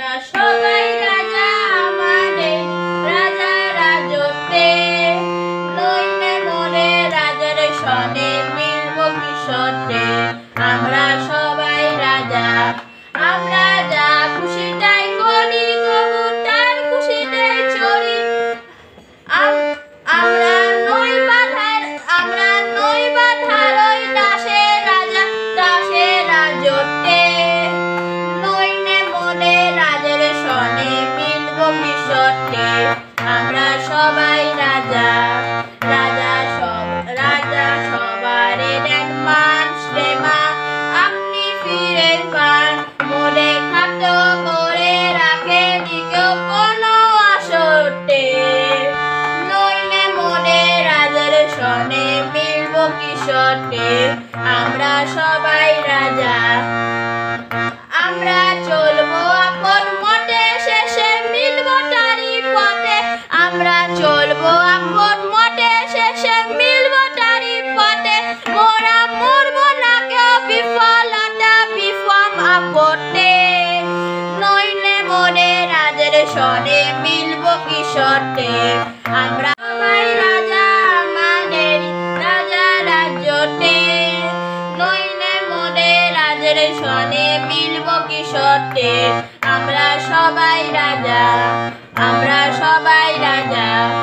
আমরা সবাই রাজা আমাদের রাজা রাজত্বে নইলে মনে রাজার সনে মিলব কিশোরে আমরা সবাই রাজা আমরা যা খুশি তাই করি তবু তার খুশিটাই চলি আমরা নই বাধার ওই দাসে রাজা দাসে রাজত্বে নইলে মনে রাজার সনে মিলব কিশোরে আমরা সবাই রাজা রাজা সবার এক মান শ্রেমা আপনি ফিরে পান মনে খাদ্য করে রাখে দিকেও কোনো আসটে নইলে মনে রাজার সনে মিলব কিশোরে আমরা সবাই রাজা আমরা চলবো আপন মতে শেষে মিলব তারি পথে আমরা চলবো আপন মতে শেষে মিলব তারি পথে মোরা মরব না কেউ বিফলতা বিফম আপটে নইলে মনে রাজার সনে মিলব কিশোরে আমরা সবাই রাজা আমাদের রাজা রাজত্বে নইলে মনে রাজার সনে মিলব কিশোরে আমরা সবাই রাজা আমরা সবাই রাজা।